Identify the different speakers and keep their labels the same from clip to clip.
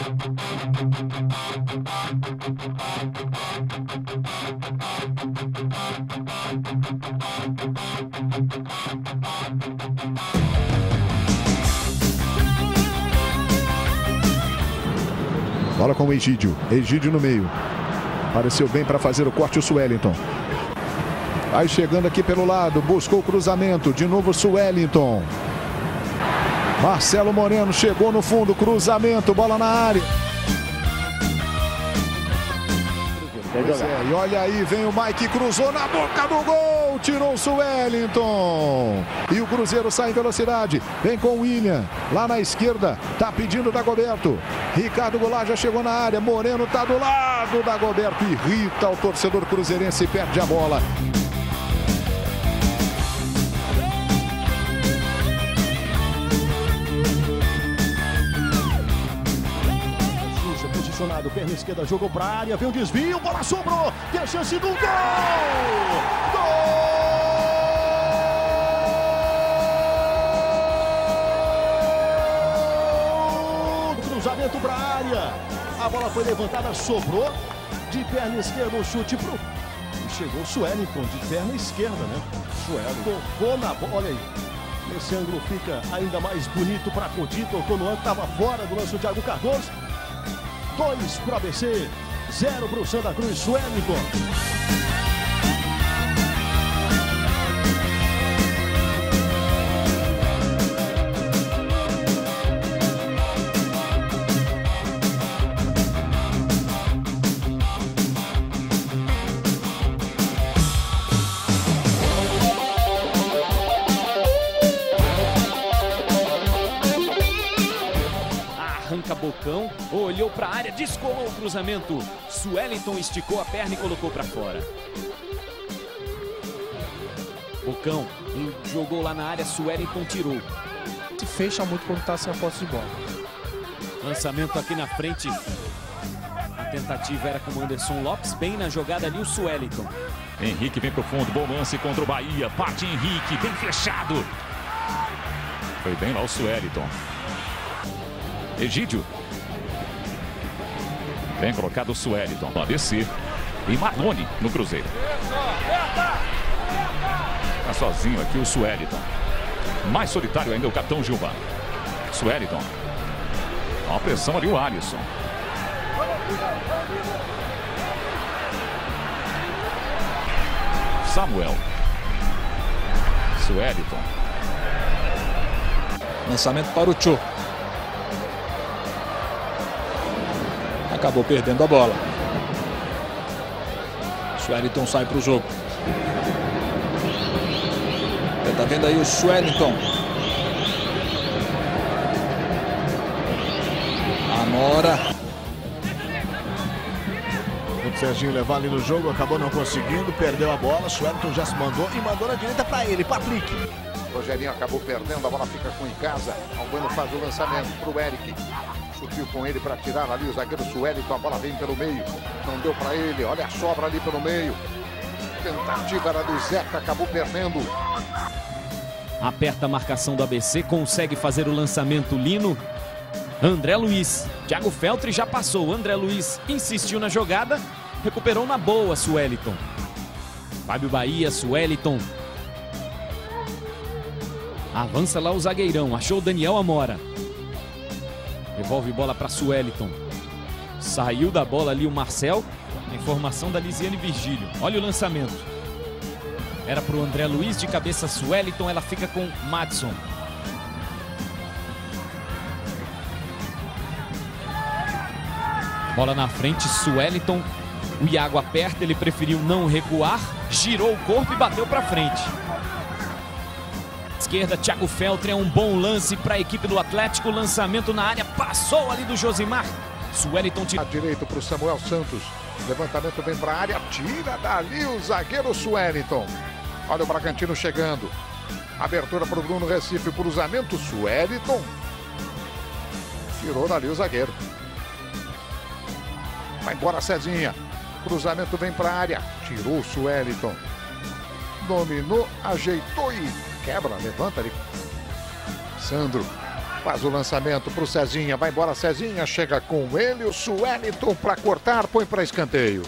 Speaker 1: Bola com o Egídio. Egídio no meio. Apareceu bem para fazer o corte o Suelliton. Vai chegando aqui pelo lado. Buscou o cruzamento. De novo o Suelliton. Marcelo Moreno chegou no fundo. Cruzamento. Bola na área. E olha aí, vem o Mike, cruzou na boca do gol, tirou o Suelliton. E o Cruzeiro sai em velocidade, vem com o William, lá na esquerda, tá pedindo Dagoberto. Ricardo Goulart já chegou na área, Moreno tá do lado, Dagoberto irrita o torcedor cruzeirense e perde a bola.
Speaker 2: Perna esquerda, jogou para a área, veio um desvio, bola sobrou, tem a chance do gol! Gol! Cruzamento para a área, a bola foi levantada, sobrou, de perna esquerda o chute pro... E chegou o Suelliton, de perna esquerda, né? Suelliton tocou na bola, olha aí. Esse ângulo fica ainda mais bonito para Coutinho, tocou no ângulo, estava fora do lance do Thiago Cardoso. 2 para o ABC, 0 para o Santa Cruz, Suelliton.
Speaker 3: Arranca Bocão, olhou para a área, descolou o cruzamento. Suelliton esticou a perna e colocou para fora. Bocão jogou lá na área, Suelliton tirou.
Speaker 4: Se fecha muito quando está sem a posse de bola.
Speaker 3: Lançamento aqui na frente. A tentativa era com o Anderson Lopes, bem na jogada ali o Suelliton.
Speaker 5: Henrique vem pro fundo, bom lance contra o Bahia. Parte Henrique, bem fechado. Foi bem lá o Suelliton. Egídio. Bem colocado o Suelliton. ABC. E Marlone no Cruzeiro. Tá sozinho aqui o Suelliton. Mais solitário ainda o capitão Gilvan. Suelliton. Dá uma pressão ali o Alisson. Samuel. Suelliton.
Speaker 4: Lançamento para o Tchô. Acabou perdendo a bola. Suelliton sai para o jogo. Você tá vendo aí o Suelliton. Amora.
Speaker 2: O Serginho levar ali no jogo, acabou não conseguindo, perdeu a bola. Suelliton já se mandou e mandou na direita para ele, Patrick.
Speaker 6: Rogerinho acabou perdendo, a bola fica com em casa. Albano faz o lançamento para o Eric. Subiu com ele para tirar ali o zagueiro Suelliton. A bola vem pelo meio. Não deu para ele. Olha a sobra ali pelo meio. Tentativa era do Zeca, acabou perdendo.
Speaker 3: Aperta a marcação do ABC, consegue fazer o lançamento Lino. André Luiz. Thiago Feltre já passou. André Luiz insistiu na jogada. Recuperou na boa Suelliton. Fábio Bahia, Suelliton. Avança lá o zagueirão. Achou o Daniel Amora. Devolve bola para Suelliton. Saiu da bola ali o Marcel. A informação da Lisiane Virgílio. Olha o lançamento. Era para o André Luiz, de cabeça Suelliton. Ela fica com Madison. Bola na frente, Suelliton. O Iago aperta, ele preferiu não recuar. Girou o corpo e bateu para frente. Esquerda, Thiago Feltre, é um bom lance para a equipe do Atlético. Lançamento na área, passou ali do Josimar. Suelliton tira.
Speaker 6: Direito para o Samuel Santos. Levantamento vem para a área, tira dali o zagueiro Suelliton. Olha o Bragantino chegando. Abertura para o Bruno Recife, cruzamento, Suelliton. Tirou dali o zagueiro. Vai embora Cezinha. Cruzamento vem para a área. Tirou o Suelliton. Dominou, ajeitou e quebra, levanta ali. Sandro. Faz o lançamento para o Cezinha. Vai embora Cezinha. Chega com ele. O Suelliton para cortar. Põe para escanteio.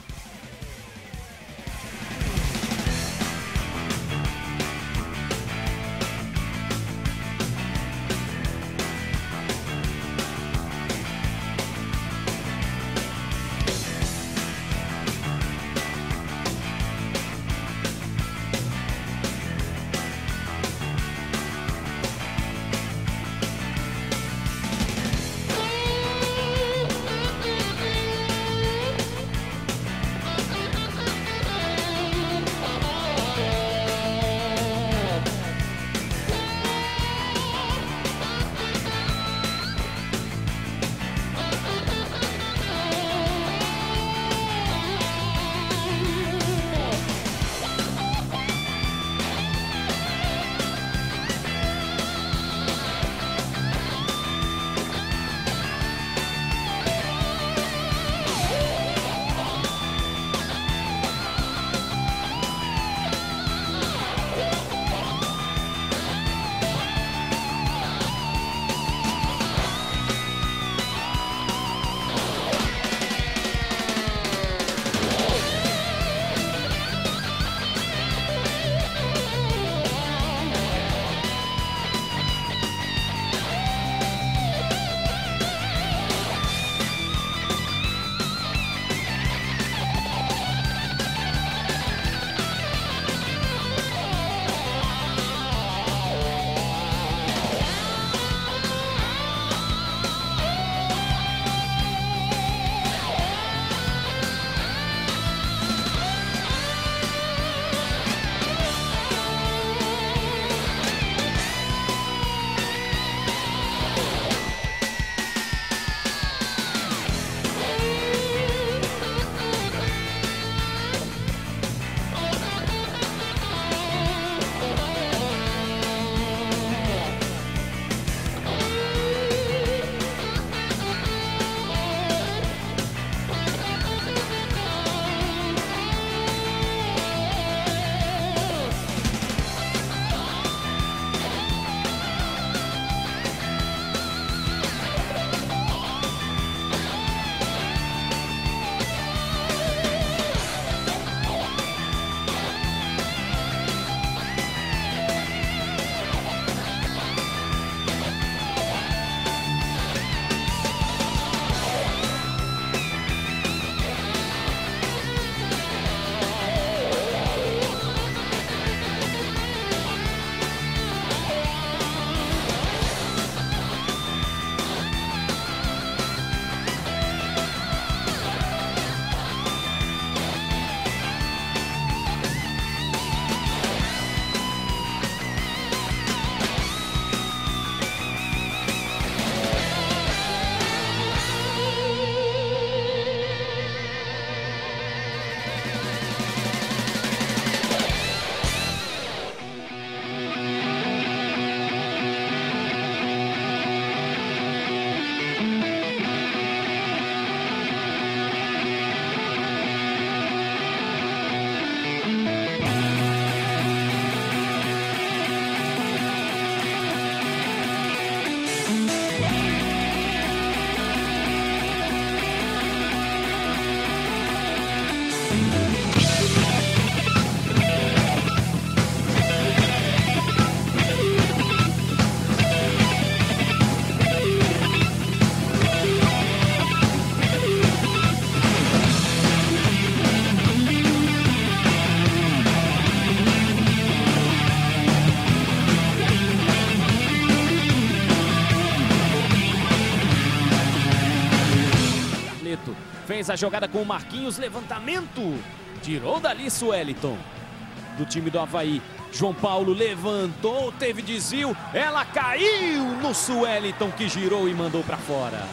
Speaker 3: Fez a jogada com o Marquinhos, levantamento. Tirou dali Suelliton, do time do Avaí. João Paulo levantou, teve desvio. Ela caiu no Suelliton, que girou e mandou para fora.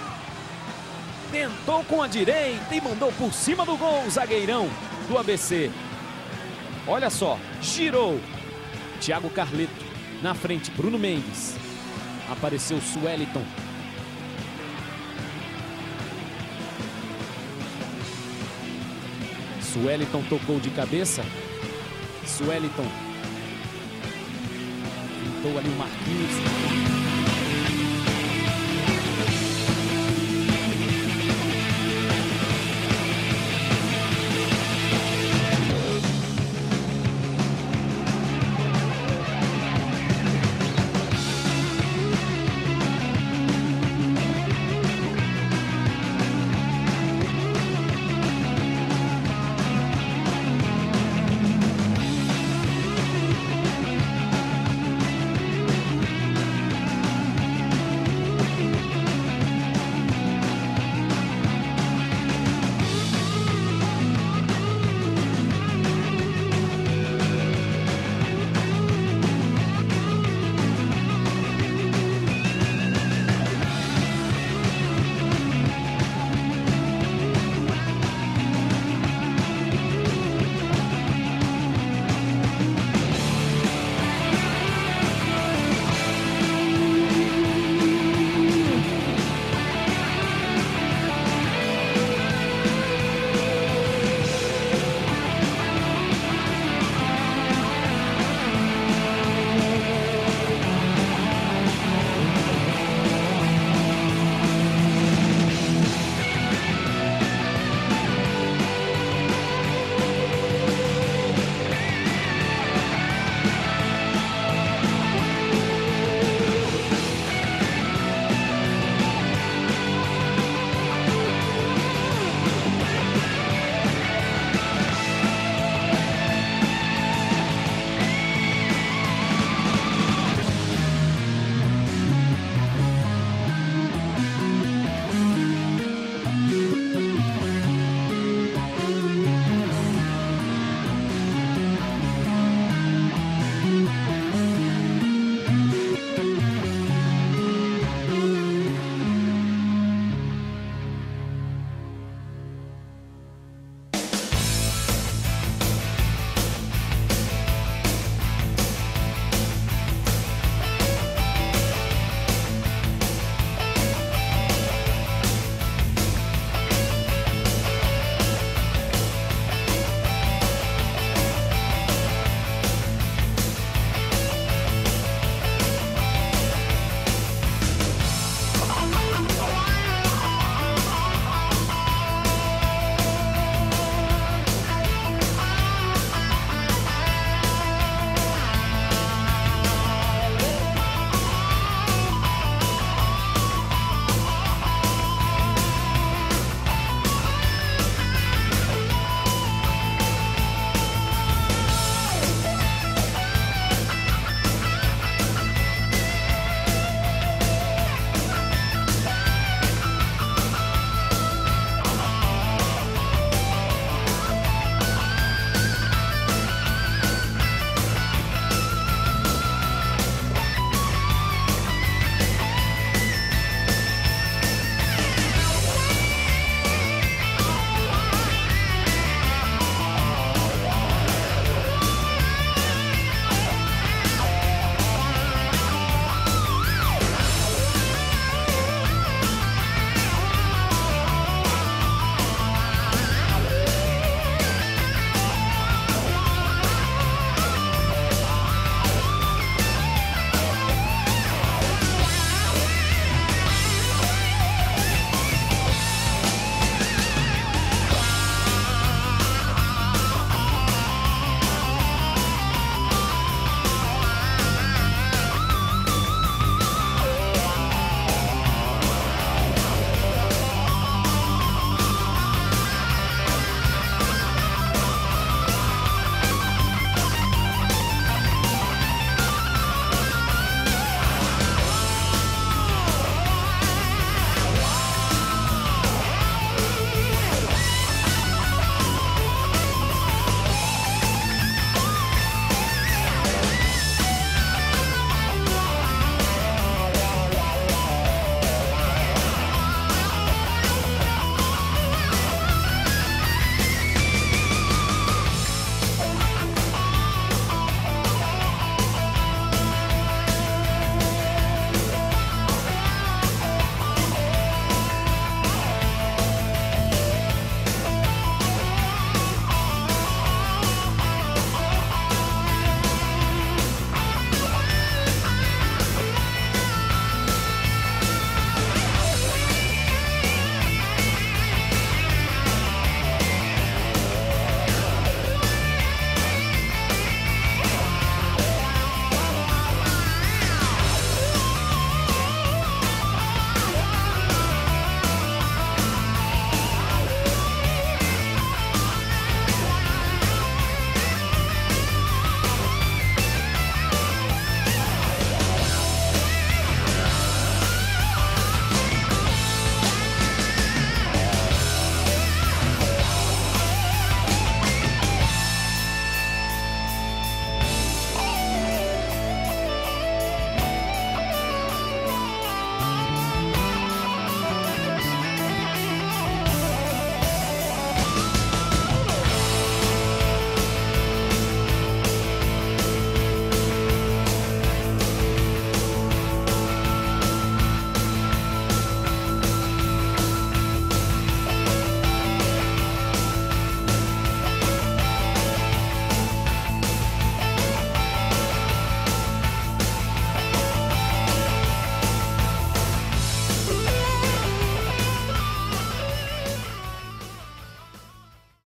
Speaker 3: Tentou com a direita e mandou por cima do gol o zagueirão do ABC. Olha só, girou. Thiago Carleto na frente, Bruno Mendes. Apareceu Suelliton. Suelliton tocou de cabeça. Suelliton pintou ali o Marquinhos.